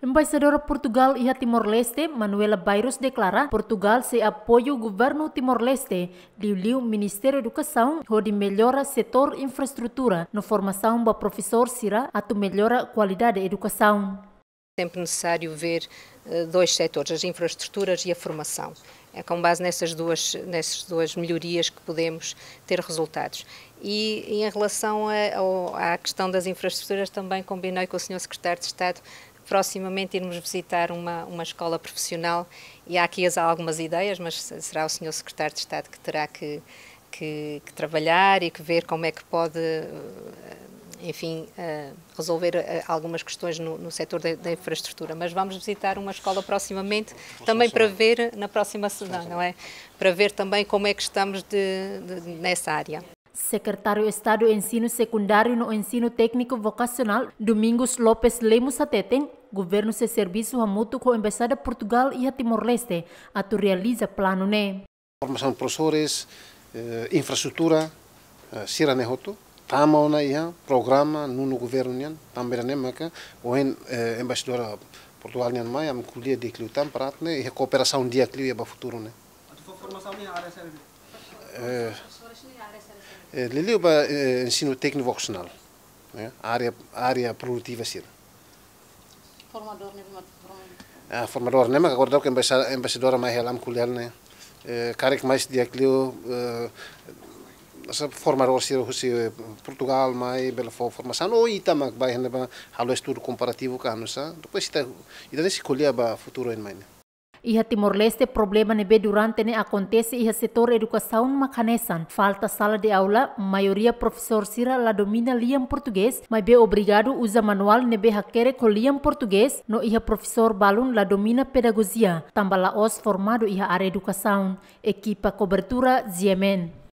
Embaixadora Portugal e Timor-Leste, Manuela Bairros, declara Portugal se apoia o governo Timor-Leste, liu Ministério da Educação, onde melhora setor infraestrutura, na formação do professor Sira, a melhora a qualidade da educação. Sempre necessário ver dois setores, as infraestruturas e a formação. É com base nessas duas melhorias que podemos ter resultados. E em relação à questão das infraestruturas, também combinei com o Sr. Secretário de Estado proximamente irmos visitar uma escola profissional e há aqui algumas ideias, mas será o Sr. Secretário de Estado que terá que trabalhar e que ver como é que pode, enfim, resolver algumas questões no setor da infraestrutura. Mas vamos visitar uma escola proximamente, também para ver na próxima semana, não é? Para ver também como é que estamos nessa área. Secretário de Estado de Ensino Secundário no Ensino Técnico Vocacional, Domingos Lopes Lemos Ateten, governo se serviço mútuo com a Embaixada de Portugal e a Timor-Leste, realiza plano né. Formação de professores, infraestrutura, sira nehoto, tama na ia programa no governo nian, também né maka, o embaixadora Portugal nian mai am kuliah di Kliutan parat né, e cooperação dia Kliu para futuro né. Formação ni área Liliu para ensino técnico vocacional, área produtiva sira. Formador né, mas agora que embaixadora mais ela am kuliah né, karek mais dia Kliu formador sira Portugal mais bela formação ou itamak vai ainda para halo estudo comparativo kan sa, depois ita se kuliah para futuro em mais. E a Timor-Leste problema nebe durante ne acontece e a setor educação macanesan. Falta sala de aula, maioria professor Sira la domina liam português, mas be obrigado usa manual nebe hakere com liam português, no iha professor Balun la domina pedagogia, tambah la os formado iha área educação. Equipa cobertura Ziemen.